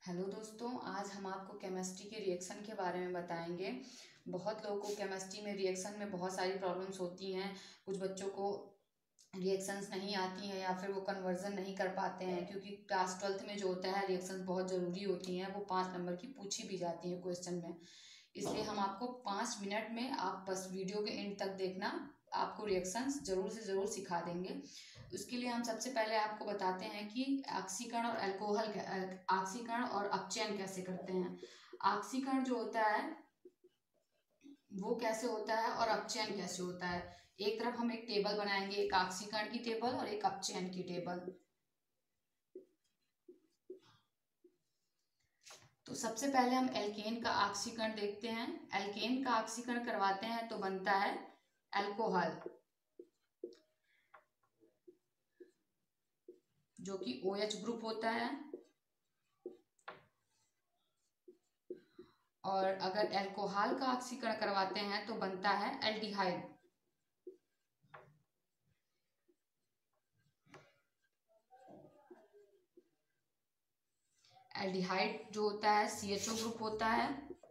Hello दोस्तों, आज हम आपको केमिस्ट्री के रिएक्शन के बारे में बताएंगे। बहुत लोगों को केमिस्ट्री में रिएक्शन में बहुत सारी प्रॉब्लम्स होती हैं। कुछ बच्चों को रिएक्शंस नहीं आती हैं या फिर वो कन्वर्जन नहीं कर पाते हैं, क्योंकि क्लास 12th में जो होता है रिएक्शंस बहुत ज़रूरी होती हैं। वो 5 नंबर की पूछी भी जाती हैं क्वेश्चन में। इसलिए हम आपको 5 मिनट में, आप बस वीडियो के एंड तक देखना, आपको रिएक्शंस ज़रूर से ज़रूर सिखा देंगे। उसके लिए हम सबसे पहले आपको बताते हैं कि ऑक्सीकरण और ऑक्सीकरण और अपचयन कैसे करते हैं। ऑक्सीकरण जो होता है वो कैसे होता है और अपचयन कैसे होता है। एक तरफ हम एक टेबल बनाएंगे, एक ऑक्सीकरण की टेबल और एक अपचयन की टेबल। तो सबसे पहले हम एल्केन का ऑक्सीकरण देखते हैं। एल्केन का ऑक्सीकरण करवाते हैं तो बनता है अल्कोहल, जो कि OH ग्रुप होता है। और अगर अल्कोहल का ऑक्सीकरण करवाते हैं तो बनता है एल्डिहाइड। एल्डिहाइड जो होता है CHO ग्रुप होता है।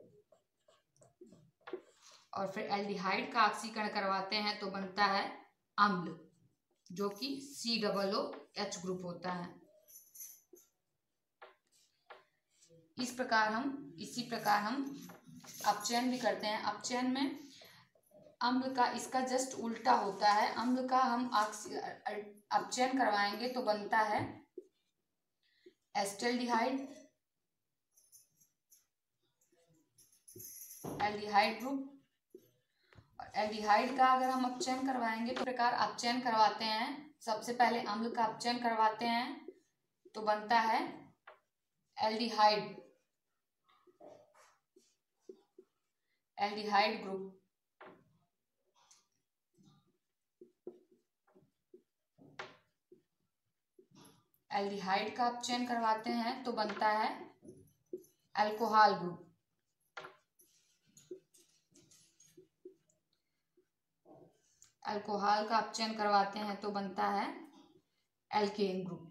और फिर एल्डिहाइड का ऑक्सीकरण करवाते हैं तो बनता है अम्ल, जो कि COOH ग्रुप होता है। इसी प्रकार हम अपचयन भी करते हैं। अपचयन में अम्ल का इसका जस्ट उल्टा होता है। अम्ल का हम अपचयन करवाएंगे तो बनता है एस्टल्डिहाइड, एल्डिहाइड ग्रुप। एल्डिहाइड का अगर हम अपचयन करवाएंगे तो प्रकार अपचयन करवाते हैं। सबसे पहले अम्ल का अपचयन करवाते हैं तो बनता है एल्डिहाइड, एल्डिहाइड ग्रुप। एल्डिहाइड का अपचयन करवाते हैं तो बनता है अल्कोहल ग्रुप। अल्कोहल का अपचयन करवाते हैं तो बनता है एल्केन ग्रुप।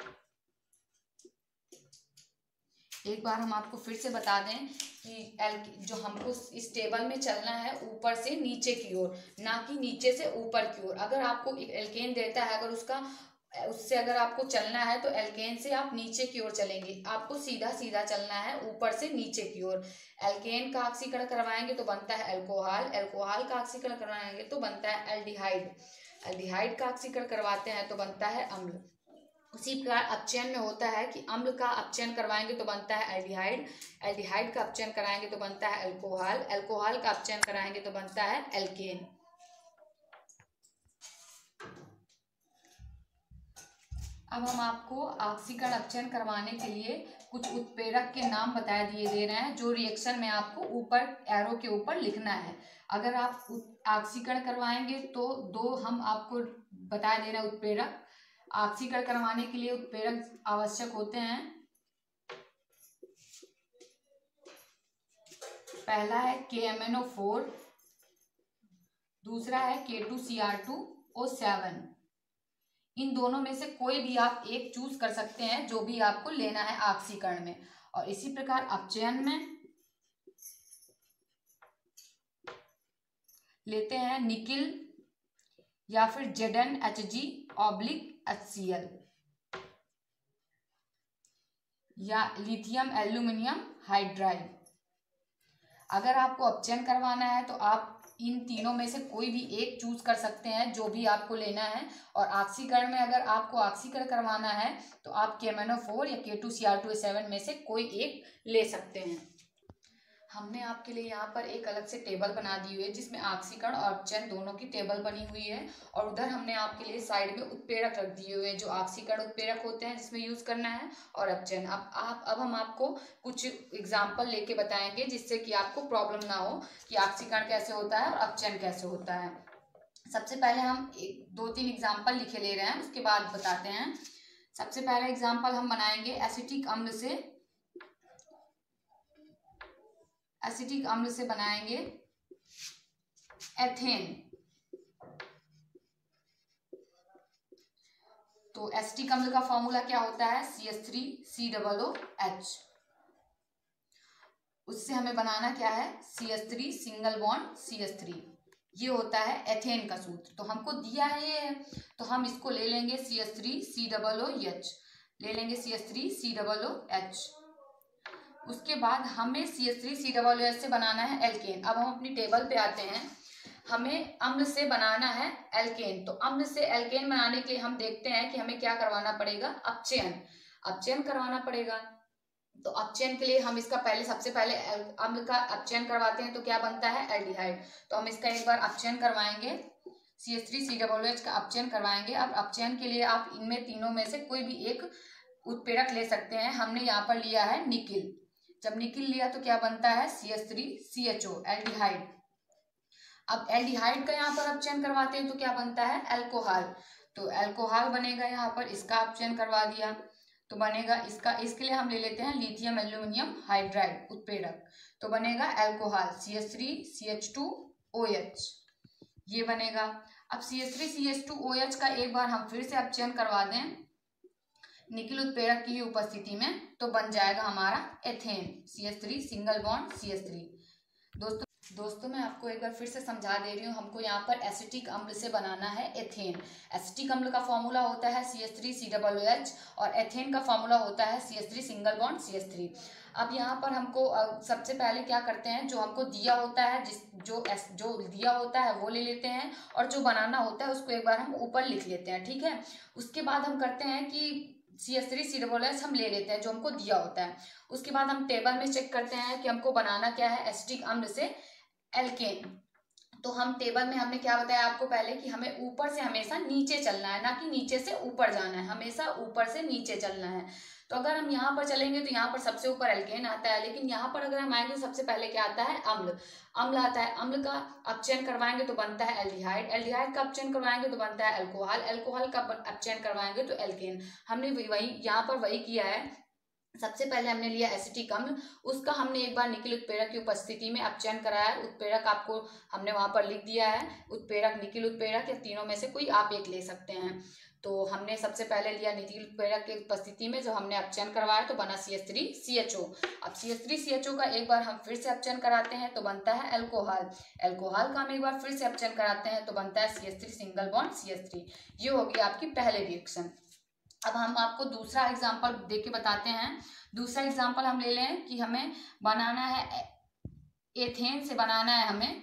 एक बार हम आपको फिर से बता दें कि जो हमको इस टेबल में चलना है ऊपर से नीचे की ओर, ना कि नीचे से ऊपर की ओर। अगर आपको एक एल्केन देता है, अगर उससे अगर आपको चलना है तो एल्केन से आप नीचे की ओर चलेंगे। आपको सीधा सीधा चलना है ऊपर से नीचे की ओर। एल्केन का ऑक्सीकरण करवाएंगे तो बनता है अल्कोहल, अल्कोहल का ऑक्सीकरण करवाएंगे तो बनता है एल्डिहाइड, एल्डिहाइड का ऑक्सीकरण करवाते हैं तो बनता है अम्ल। उसी प्रकार अपचयन में होता है कि अम्ल का अपचयन करवाएंगे तो बनता है एल्डिहाइड, एल्डिहाइड का अपचयन कराएंगे तो बनता है अल्कोहल, अल्कोहल का अपचयन कराएंगे तो बनता है एल्केन। अब हम आपको ऑक्सीकरण अपचयन करवाने के लिए कुछ उत्प्रेरक के नाम बता दिए दे रहे हैं, जो रिएक्शन में आपको ऊपर एरो के ऊपर लिखना है। अगर आप ऑक्सीकरण करवाएंगे तो 2 हम आपको बता दे रहे हैं उत्प्रेरक। ऑक्सीकरण करवाने के लिए उत्प्रेरक आवश्यक होते हैं। पहला है KMnO4, दूसरा है K2Cr2O7। इन दोनों में से कोई भी आप एक चूज कर सकते हैं, जो भी आपको लेना है ऑक्सीकरण में। और इसी प्रकार अपचयन में लेते हैं निकिल या फिर ZnHg/HCl या लिथियम एल्यूमिनियम हाइड्राइड। अगर आपको अपचयन करवाना है तो आप इन तीनों में से कोई भी एक चूज कर सकते हैं, जो भी आपको लेना है। और ऑक्सीकरण में अगर आपको ऑक्सीकरण करवाना है तो आप KMnO4 या K2Cr2O7 में से कोई एक ले सकते हैं। हमने आपके लिए यहाँ पर एक अलग से टेबल बना दी हुई है, जिसमें ऑक्सीकरण और अपचयन दोनों की टेबल बनी हुई है। और उधर हमने आपके लिए साइड में उत्प्रेरक रख दिए हुए हैं, जो ऑक्सीकरण उत्प्रेरक होते हैं जिसमें यूज करना है, और अपचयन। अब हम आपको कुछ एग्जाम्पल लेके बताएंगे, जिससे कि आपको प्रॉब्लम ना हो कि ऑक्सीकरण कैसे होता है और अपचयन कैसे होता है। सबसे पहले हम 2-3 एग्जाम्पल लिखे ले रहे हैं, उसके बाद बताते हैं। सबसे पहला एग्जाम्पल हम बनाएंगे एसिटिक अम्ल से बनाएंगे एथेन। तो एसिटिक अम्ल का फॉर्मूला क्या होता है? CH3COOH। उससे हमें बनाना क्या है, CH3 सिंगल बॉन्ड CH3। ये होता है एथेन का सूत्र। तो हमको दिया है ये, तो हम इसको ले लेंगे CH3COOH, ले लेंगे CH3COOH। उसके बाद हमें CH3COOH से बनाना है एल्केन। अब हम अपनी टेबल पे आते हैं, हमें अम्ल से बनाना है एल्केन। तो अम्ल से एल्केन बनाने के लिए हम देखते हैं कि हमें क्या करवाना पड़ेगा, अपचयन करवाना पड़ेगा। तो अपचयन के लिए हम इसका सबसे पहले अम्ल का अपचयन करवाते हैं, तो क्या बनता है, एल्डिहाइड। तो हम इसका एक बार अपचयन करवाएंगे, CH3COOH का अपचयन करवाएंगे। अब अपचयन के लिए आप इनमें तीनों में से कोई भी एक उत्प्रेरक ले सकते हैं। हमने यहाँ पर लिया है निकिल। जब निकिल लिया तो क्या बनता है, CH3CHO एल्डिहाइड। अब एल्डिहाइड का यहाँ पर अपचयन करवाते हैं तो क्या बनता है, एल्कोहल। तो एल्कोहल बनेगा, यहाँ पर इसका अपचयन करवा दिया तो बनेगा इसका। इसके लिए हम ले लेते हैं लिथियम एल्यूमिनियम हाइड्राइड उत्प्रेरक, तो बनेगा एल्कोहल CH3CH2OH, ये बनेगा। अब CH3CH2OH का एक बार हम फिर से अपचयन करवा दें निकिल उत्प्रेरक की उपस्थिति में, तो बन जाएगा हमारा ethane, CH3 single bond CH3। दोस्तों मैं आपको एक बार फिर से समझा दे रही हूँ, हमको यहाँ पर एसिटिक अम्ल से बनाना है एथेन। एसिटिक अम्ल का फॉर्मूला होता है CH3COOH और एथेन का फॉर्मूला होता है CH3 सिंगल बॉन्ड CH3। अब यहाँ पर हमको सबसे पहले क्या करते हैं, जो हमको दिया होता है, जो दिया होता है वो ले लेते हैं, और जो बनाना होता है उसको एक बार हम ऊपर लिख लेते हैं, ठीक है। उसके बाद हम करते हैं कि CH3COOH हम ले लेते हैं जो हमको दिया होता है। उसके बाद हम टेबल में चेक करते हैं कि हमको बनाना क्या है, एसिटिक अम्ल से एल्केन। तो हम टेबल में हमने क्या बताया आपको पहले कि हमें ऊपर से हमेशा नीचे चलना है, ना कि नीचे से ऊपर जाना है, हमेशा ऊपर से नीचे चलना है। तो अगर हम यहाँ पर चलेंगे तो यहाँ पर सबसे ऊपर एल्केन आता है, लेकिन यहाँ पर अगर हम आएंगे तो सबसे पहले क्या आता है, अम्ल आता है। अम्ल का अपचयन करवाएंगे तो बनता है एल्डिहाइड, एल्डिहाइड का अपचयन करवाएंगे तो बनता है एल्कोहल, एल्कोहल का अपचयन करवाएंगे तो एल्केन। हमने वही यहाँ पर वही किया है। सबसे पहले हमने लिया एसिटिक अम्ल, उसका हमने एक बार निकिल उत्प्रेरक की उपस्थिति में अपचयन कराया। उत्प्रेरक आपको हमने वहां पर लिख दिया है, उत्प्रेरक निकिल उत्प्रेरक, या तीनों में से कोई आप एक ले सकते हैं। तो हमने सबसे पहले लिया निकिल उत्प्रेरक की उपस्थिति में, जो हमने अपचयन करवाया तो बना CH3CHO। अब CH3CHO का एक बार हम फिर से अपचयन कराते हैं तो बनता है एल्कोहल, एल्कोहल का हम एक बार फिर से अपचयन कराते हैं तो बनता है CH3 सिंगल बॉन्ड CH3। ये होगी आपकी पहले रिएक्शन। अब हम आपको दूसरा एग्जाम्पल देख के बताते हैं। दूसरा एग्जाम्पल हम ले लें कि हमें बनाना है एथेन से, बनाना है हमें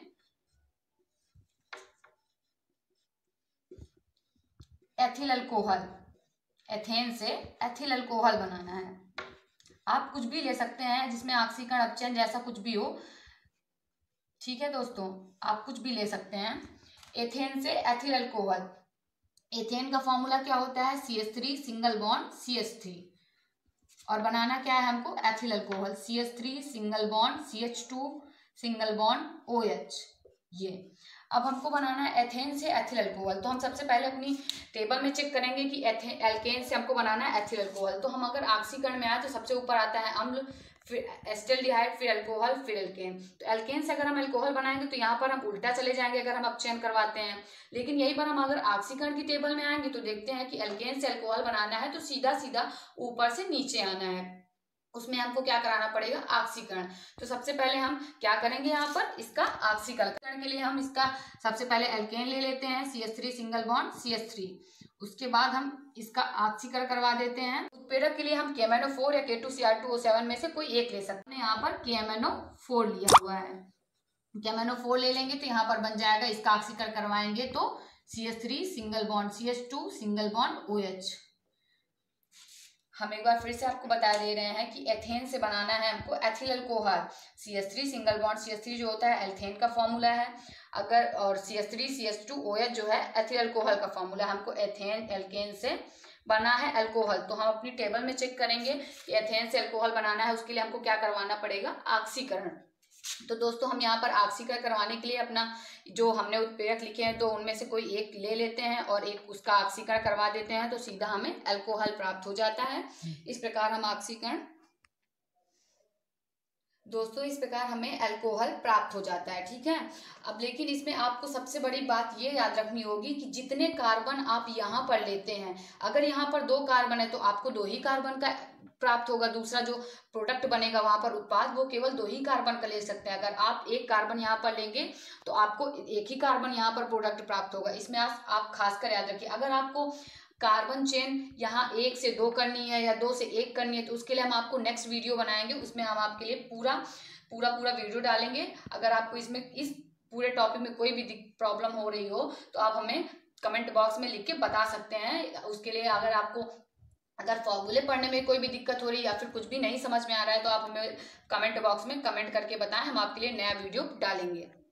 एथिल अल्कोहल। एथेन से एथिल अल्कोहल बनाना है। आप कुछ भी ले सकते हैं जिसमें ऑक्सीकरण अपचयन जैसा कुछ भी हो, ठीक है दोस्तों, आप कुछ भी ले सकते हैं। एथेन से एथिल अल्कोहल, एथेन का फॉर्मूला क्या होता है, CH3 सिंगल बॉन्ड CH3, और बनाना क्या है हमको, ethyl alcohol, CH3 single bond CH2 single bond OH। ये अब हमको बनाना है एथेन से एथिल अल्कोहल। तो हम सबसे पहले अपनी टेबल में चेक करेंगे कि एल्केन से हमको बनाना है एथिल अल्कोहल। तो हम अगर ऑक्सीकरण में आए तो सबसे ऊपर आता है अम्ल, फिर एसिटाल्डिहाइड, फिर अल्कोहल, फिर एल्केन। तो एल्केन से अगर हम अल्कोहल बनाएंगे तो यहाँ पर हम उल्टा चले जाएंगे अगर हम अपचयन करवाते हैं। लेकिन यही पर हम अगर ऑक्सीकरण की टेबल में आएंगे तो देखते हैं कि एल्केन से अल्कोहल बनाना है तो सीधा सीधा ऊपर से नीचे आना है, उसमें हमको क्या कराना पड़ेगा, ऑक्सीकरण। तो सबसे पहले हम क्या करेंगे, यहाँ पर इसका ऑक्सीकरण के लिए हम इसका सबसे पहले एल्केन ले लेते हैं, CH3 सिंगल बॉन्ड CH3। उसके बाद हम इसका ऑक्सीकरण करवा देते हैं। उत्प्रेरक के लिए हम KMnO4 या K2Cr2O7 में से कोई एक ले सकते हैं। यहाँ पर KMnO4 लिया हुआ है, KMnO4 ले लेंगे तो यहाँ पर बन जाएगा, इसका ऑक्सीकरण करवाएंगे तो CH3 single bond CH2 single bond OH। हम एक बार फिर से आपको बता दे रहे हैं कि एथेन से बनाना है हमको ethyl alcohol, CH3 single bond CH3 जो होता है एल्केन का फॉर्मूला है, अगर और CH3 CH2OH जो है एथिल अल्कोहल का फॉर्मूला। हमको एथेन एल्केन से बना है अल्कोहल, तो हम अपनी टेबल में चेक करेंगे कि एथेन से अल्कोहल बनाना है, उसके लिए हमको क्या करवाना पड़ेगा, ऑक्सीकरण। तो दोस्तों हम यहाँ पर ऑक्सीकरण करवाने के लिए अपना जो हमने उत्प्रेरक लिखे हैं तो उनमें से कोई एक ले लेते हैं और एक उसका ऑक्सीकरण करवा देते हैं, तो सीधा हमें अल्कोहल प्राप्त हो जाता है। इस प्रकार हम ऑक्सीकरण दोस्तों इस प्रकार हमें अल्कोहल प्राप्त हो जाता है, ठीक है। अब लेकिन इसमें आपको सबसे बड़ी बात ये याद रखनी होगी कि जितने कार्बन आप यहाँ पर लेते हैं, अगर यहाँ पर 2 कार्बन है तो आपको 2 ही कार्बन का प्राप्त होगा, दूसरा जो प्रोडक्ट बनेगा वहां पर उत्पाद, वो केवल 2 ही कार्बन का ले सकते हैं। अगर आप 1 कार्बन यहाँ पर लेंगे तो आपको 1 ही कार्बन यहाँ पर प्रोडक्ट प्राप्त होगा। इसमें आप खासकर याद रखिए। अगर आपको कार्बन चेन यहाँ 1 से 2 करनी है या 2 से 1 करनी है तो उसके लिए हम आपको नेक्स्ट वीडियो बनाएंगे, उसमें हम आपके लिए पूरा वीडियो डालेंगे। अगर आपको इसमें इस पूरे टॉपिक में कोई भी प्रॉब्लम हो रही हो तो आप हमें कमेंट बॉक्स में लिख के बता सकते हैं। उसके लिए अगर फॉर्मूले पढ़ने में कोई भी दिक्कत हो रही है या फिर कुछ भी नहीं समझ में आ रहा है तो आप हमें कमेंट बॉक्स में कमेंट करके बताएं, हम आपके लिए नया वीडियो डालेंगे।